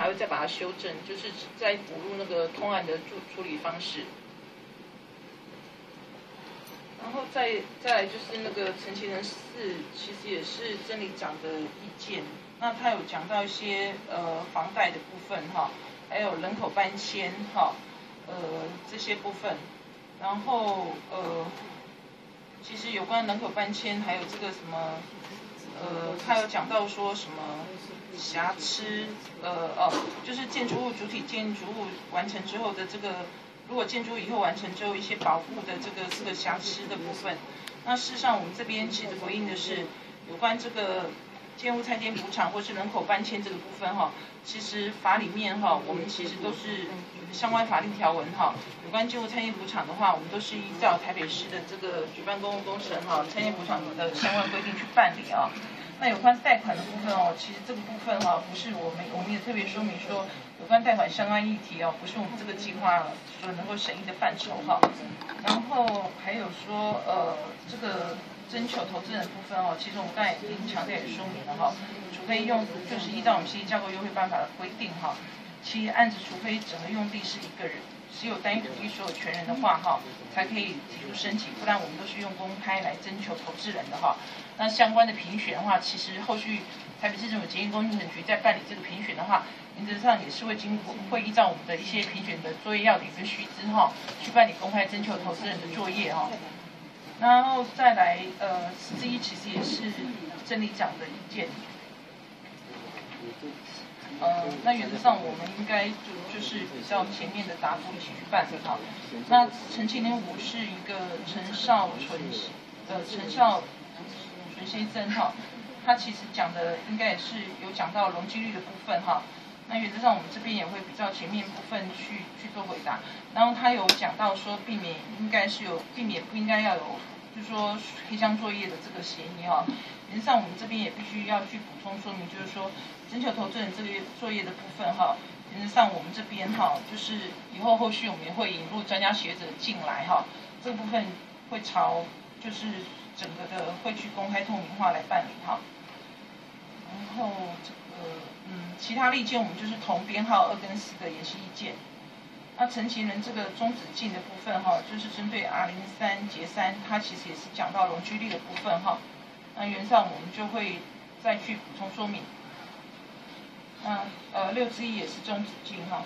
会再把它修正，就是再补入那个通案的处理方式。然后再来就是那个陈其仁4，其实也是真理长的意见。那他有讲到一些房贷的部分哈，还有人口搬迁哈，这些部分。然后其实有关人口搬迁，还有这个什么他有讲到说什么瑕疵就是建筑物主体建筑物完成之后的这个。如果建筑以后完成之后，一些保护的这个瑕疵的部分，那事实上我们这边其实回应的是有关这个建物拆迁补偿或是人口搬迁这个部分哈，其实法里面哈，我们其实都是相关法律条文哈，有关建物拆迁补偿的话，我们都是依照台北市的这个举办公共工程哈拆迁补偿的相关规定去办理啊。那有关贷款的部分哦，其实这个部分哈，不是我们也特别说明说，有关贷款相关议题哦，不是我们这个计划所能够审议的范畴哈。然后还有说这个征求投资人的部分哦，其实我们刚才已经强调也说明了哈，除非就是依照我们协议架构优惠办法的规定哈，其案子除非整个用地是一个人，只有单一土地所有权人的话哈，才可以提出申请，不然我们都是用公开来征求投资人的哈。那相关的评选的话，其实后续台北市政府捷运工程局在办理这个评选的话，原则上也是会依照我们的一些评选的作业要点跟须知哈，去办理公开征求投资人的作业哈。然后再来14.1其实也是真理长的意见。那原则上我们应该就是比较前面的答复一起去办的哈。那陈其仁5是一个陈少纯先生哈，他其实讲的应该也是有讲到容积率的部分哈。那原则上我们这边也会比较前面部分去做回答。然后他有讲到说避免不应该要有，就是说黑箱作业的这个嫌疑哈。原则上我们这边也必须要去补充说明，就是说征求投资人这个作业的部分哈，原则上我们这边哈，就是以后后续我们也会引入专家学者进来哈，这个部分会朝就是整个的会去公开透明化来办理哈。然后这个其他的意见我们就是同编号2跟4的研析意见。那陈其仁这个中止进的部分哈，就是针对 R03节3，它其实也是讲到容积率的部分哈。那原则上我们就会再去补充说明。那6之1也是中止进哈。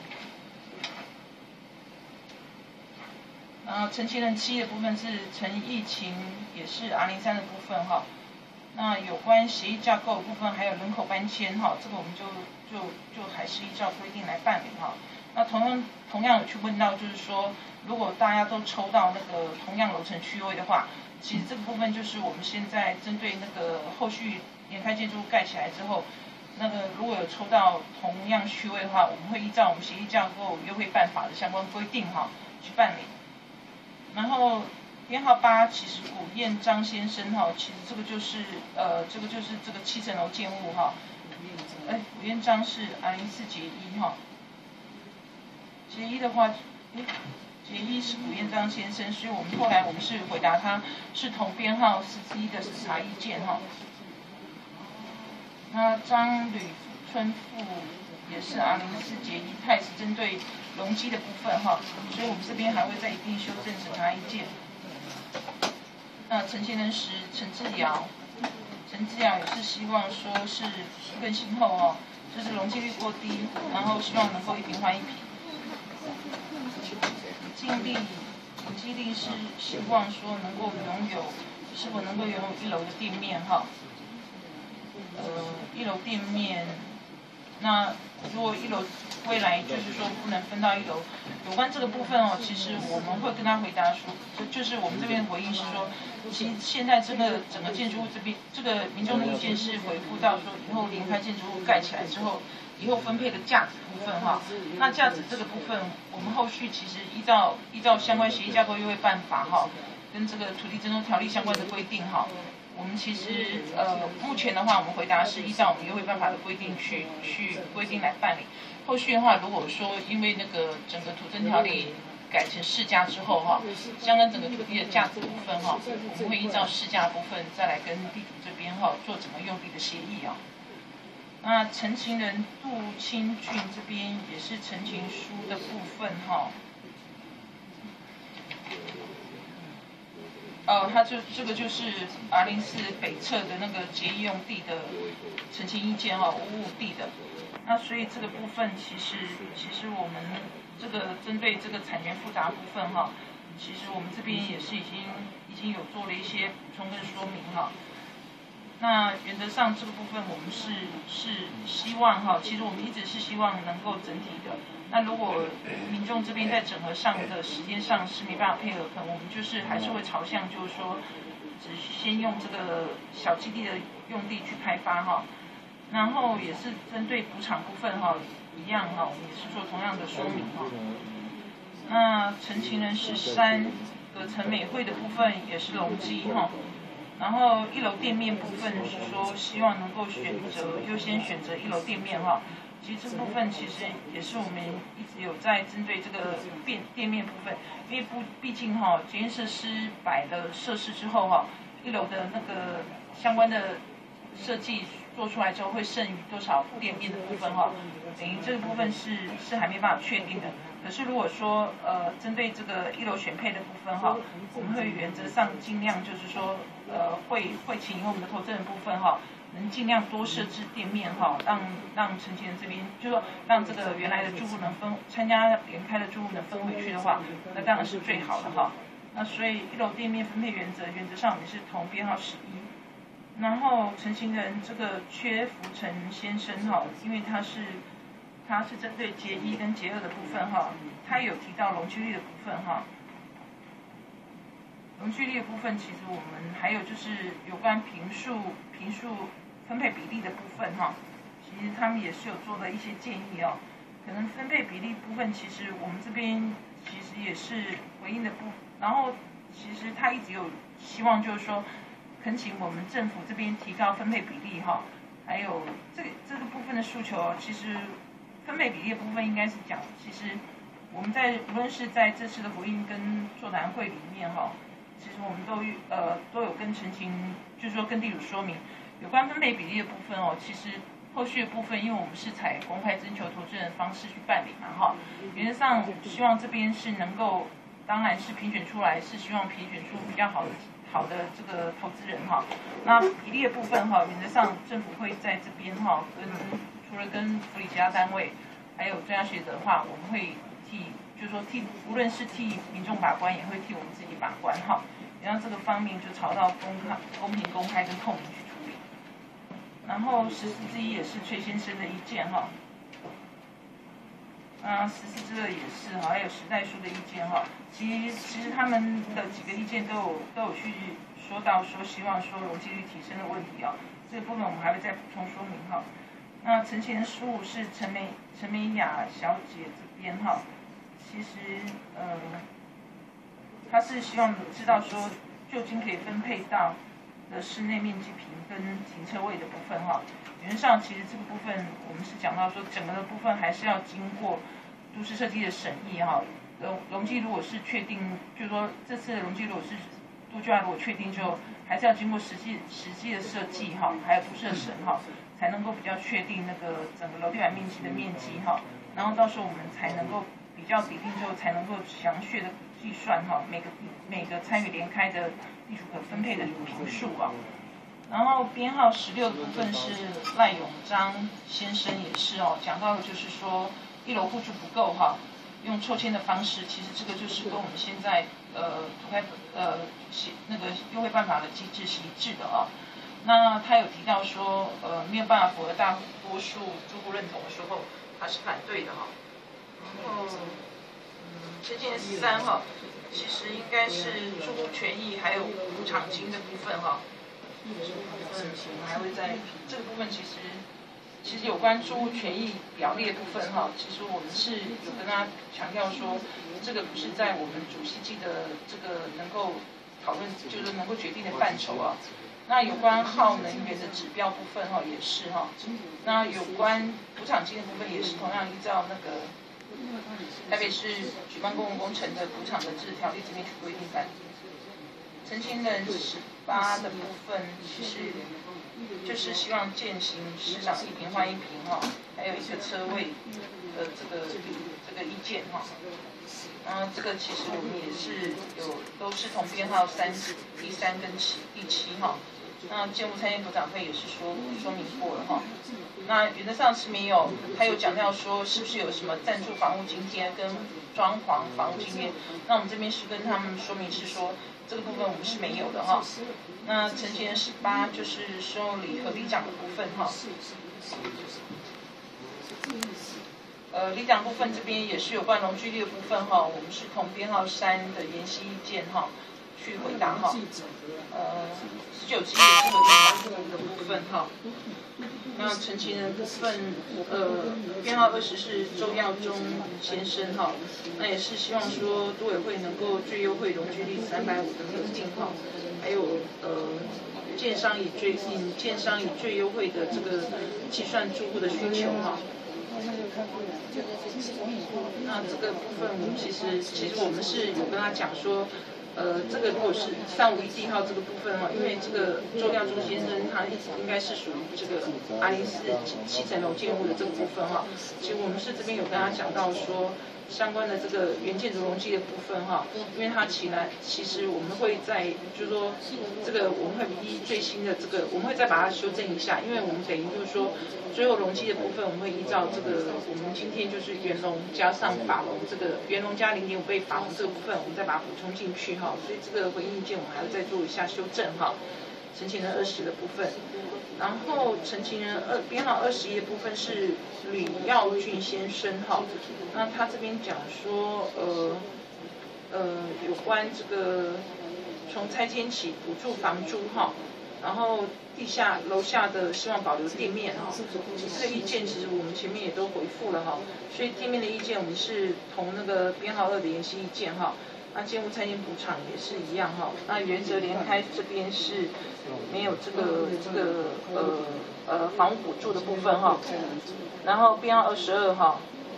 然后陈其仁7的部分是陈义勤，也是 R03的部分哈。那有关协议架构的部分，还有人口搬迁哈，这个我们就还是依照规定来办理哈。那同样有去问到，就是说，如果大家都抽到那个同样楼层区位的话，其实这个部分就是我们现在针对那个后续联开建筑物盖起来之后，那个如果有抽到同样区位的话，我们会依照我们协议架构优惠办法的相关规定哈去办理。然后编号8，其实古彦张先生哈，其实这个就是这个7层楼建物哈。古彦章是R04节1哈。节1的话，节1是古彦章先生，所以我们后来是回答他是同编号4之1的审查意见哈。那张吕春富也是R04节1，他也是针对容积的部分哈，所以我们这边还会再一并修正审查意见。那陈其仁10，陈志尧也是希望说是更新后哦，就是容积率过低，然后希望能够一坪换一坪。尹基力是希望说能够是否能够拥有1楼的店面哈。1楼店面，那如果1楼未来就是说不能分到1楼，有关这个部分哦，其实我们会跟他回答说，就是我们这边的回应是说，其实现在这个整个建筑物这边，这个民众的意见是回复到说，以后联开建筑物盖起来之后，以后分配的价值部分哈，那价值这个部分，我们后续其实依照相关协议架构优惠办法哈，跟这个土地征收条例相关的规定哈。我们其实目前的话，我们回答是依照我们优惠办法的规定去规定来办理。后续的话，如果说因为那个整个土征条例改成市价之后哈，相关整个土地的价值部分哈，我们会依照市价部分再来跟地主这边哈做整个用地的协议啊。 那陈情人杜清俊这边也是陈情书的部分哈。它这个就是R04北侧的那个结义用地的陈情意见哈，无物地的。那所以这个部分其实我们这个针对这个产权复杂部分哈，其实我们这边也是已经有做了一些补充跟说明哈。那原则上这个部分我们是希望哈，其实我们一直是希望能够整体的。那如果民众这边在整合上的时间上是没办法配合，可能我们就是还是会朝向就是说，只先用这个小基地的用地去开发哈。然后也是针对补偿部分哈，一样哈，我们也是做同样的说明哈。那陈情人13葛城美惠的部分也是容积哈。然后1楼店面部分是说希望能够优先选择1楼店面哈。其实这部分其实也是我们一直有在针对这个店面部分，因为毕竟哈，检验设施摆了设施之后哈，1楼的那个相关的设计做出来之后会剩余多少店面的部分哈，等于这个部分是还没办法确定的。可是如果说针对这个1楼选配的部分哈，我们会原则上尽量就是说会请我们的投资人部分哈，能尽量多设置店面哈，让陈情人这边就是说让这个原来的住户能参加联开的住户能分回去的话，那当然是最好的哈。那所以1楼店面分配原则上也是同编号11。然后陈情人这个缺福成先生哈，因为他是针对结1跟结2的部分哈，他有提到容积率的部分哈。容积率的部分，其实我们还有就是有关坪数分配比例的部分哈，其实他们也是有做了一些建议哦。可能分配比例部分，其实我们这边其实也是回应的然后其实他一直有希望就是说，恳请我们政府这边提高分配比例哈，还有这个部分的诉求哦，其实分配比例的部分应该是讲，其实我们无论是在这次的回应跟座谈会里面哈，其实我们都有跟陈情，就是说跟地主说明有关分配比例的部分哦，其实后续的部分，因为我们是采公开征求投资人的方式去办理嘛哈，原则上希望这边是能够，当然是评选出来，是希望评选出比较好的这个投资人哈。那比例的部分哈，原则上政府会在这边哈，除了跟辅理其他单位，还有专家学者的话，我们会就是说无论是替民众把关，也会替我们自己把关哈。然后这个方面就朝到公平、公开跟透明去处理。然后14之1也是崔先生的意见哈。14之2也是哈，还有时代书的意见哈。其实他们的几个意见都有去说到说希望说容积率提升的问题啊，这个部分我们还会再补充说明哈。那陈情人15是陈美雅小姐这边哈，其实她是希望知道说究竟可以分配到的室内面积坪跟停车位的部分哈。原则上其实这个部分我们是讲到说整个的部分还是要经过都市设计的审议哈。容积如果是确定，就是说这次的容积如果是都计划如果确定之后，还是要经过实际的设计哈，还有都市的审哈，才能够比较确定那个整个楼地板面积的面积哈。然后到时候我们才能够比较比定之后，才能够详确的计算哈每个参与联开的地主可分配的坪数啊。然后编号16的部分是赖永章先生也是哦，讲到的就是说1楼户数不够哈，用抽签的方式，其实这个就是跟我们现在那个优惠办法的机制是一致的啊。那他有提到说没有办法符合大多数住户认同的时候，他是反对的哈。然后陈情人13哈，其实应该是住户权益还有补偿金的部分哈。还会在这个部分，其实有关住户权益表列部分哈，其实我们是有跟他强调说，这个不是在我们主席季的这个能够讨论，就是能够决定的范畴啊。那有关耗能源的指标部分哈，也是哈。那有关补偿金的部分，也是同样依照那个台北市举办公共工程的补偿的制条例这边去规定办理。陈情人18的部分，其实就是希望践行市长一平换一平哈，还有一个车位的这个意见哈。这个其实我们也是都是同编号第3跟第7哈。那建物参议部长会也是说明过了哈。那原则上是没有，还有强调说是不是有什么赞助房屋津贴跟装潢房屋津贴？那我们这边是跟他们说明是说这个部分我们是没有的哈。那陈情人18就是收礼和里长的部分哈。里长部分这边也是有关农居地的部分哈，我们是同编号3的研析意见哈，去回答哈。19期也是和里长的部分哈。那陈情人部分，编号20是周耀中先生哈，那也是希望说都委会能够最优惠容积率350的核定哈，还有建商以最优惠的这个计算住户的需求哈。那这个部分我们其实我们是有跟他讲说。这个如果是351号这个部分哈，因为这个周耀中先生他应该是属于这个R047层楼建物的这个部分哈，其实我们是这边有跟他讲到说相关的这个原建筑容积的部分哈，因为它其实我们会在就是说这个我们会依最新的这个我们会再把它修正一下，因为我们等于就是说最后容积的部分我们会依照这个我们今天就是原容加上法容这个原容加0.5倍法容这个部分我们再把它补充进去哈，所以这个回应意见我们还要再做一下修正哈。陈情人20的部分，然后陈情人编号21的部分是吕耀俊先生哈，那他这边讲说有关这个从拆迁起补助房租哈，然后楼下的希望保留店面哈，这个意见其实我们前面也都回复了哈，所以店面的意见我们是同那个编号2的研析意见哈。那建物拆迁补偿也是一样哈，那原则联开这边是没有这个房屋补助的部分哈，然后编号22哈，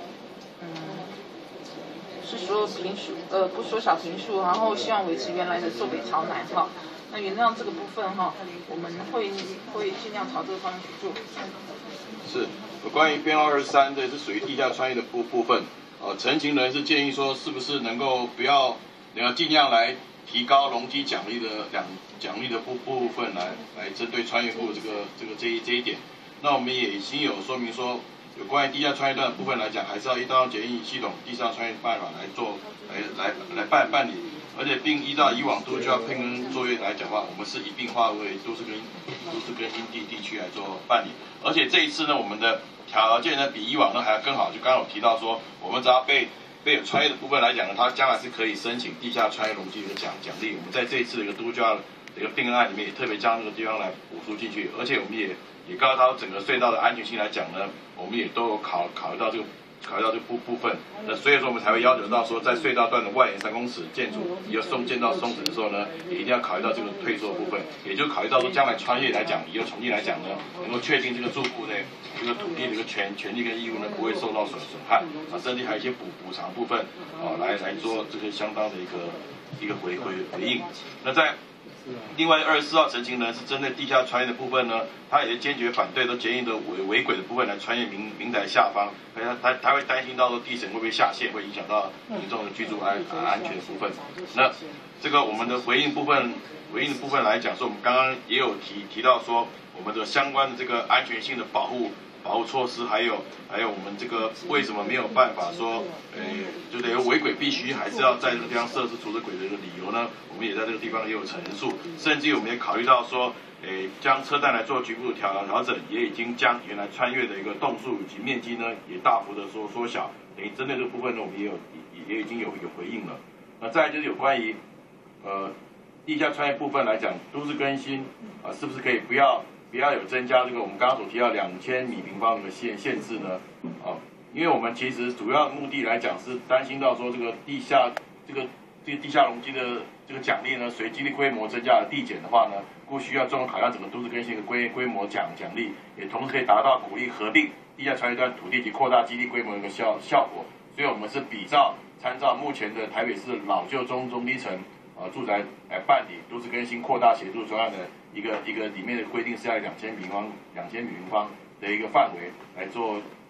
是说坪数不缩小坪数，然后希望维持原来的坐北朝南哈，那原则上这个部分哈，我们会尽量朝这个方向去做。 是，关于编号23的是属于地下穿越的部分。陈情人是建议说，是不是能够尽量来提高容积奖励的部分来针对穿越户这一点。那我们也已经有说明说，有关于地下穿越段的部分来讲，还是要依照检疫系统地下穿越办法来办理，而且并依照以往都需要配更作业来讲的话，我们是一并划为都市更新地区来做办理。而且这一次呢，我们的条件呢比以往呢还要更好，就刚刚有提到说，我们只要被有穿越的部分来讲呢，它将来是可以申请地下穿越容积的奖励。我们在这一次的一个都交的一个并案里面，也特别将这个地方来补助进去，而且我们也告诉他整个隧道的安全性来讲呢，我们也都有考虑到这个部分。那所以说我们才会要求到说，在隧道段的外延3公尺建筑以后建到松止的时候呢，也一定要考虑到这个退缩部分，也就考虑到说将来穿越来讲，以后重建来讲呢，能够确定这个住户的这个土地的一个权利跟义务呢不会受到损害甚至还有一些补偿部分来做这个相当的一个回应。那在另外24号陈情人是针对地下穿越的部分呢，他也坚决反对都坚硬的违轨的部分来穿越民宅下方，他会担心到说地层会不会下陷，会影响到民众的居住安全的部分。那这个我们的回应的部分来讲，说我们刚刚也有提到说，我们的相关的这个安全性的保护措施，还有我们这个为什么没有办法说，就是有违轨必须还是要在这个地方设置处置轨的一个理由呢？我们也在这个地方也有陈述，甚至我们也考虑到说，将车站来做局部调整，也已经将原来穿越的一个栋数以及面积呢，也大幅的缩小。等于针对这个部分呢，我们也已经有回应了。那再来就是有关于地下穿越部分来讲，都市更新是不是可以不要有增加这个我们刚刚所提到2000米平方的限制呢？因为我们其实主要目的来讲是担心到说这个地下容积的这个奖励呢，随基地规模增加的递减的话呢，故需要综合考量整个都市更新的规模奖励，也同时可以达到鼓励合并地下穿越段土地及扩大基地规模的一个效果。所以我们是参照目前的台北市老旧中低层住宅来办理都市更新扩大协助专案的一个里面的规定是要2000平方的一个范围来做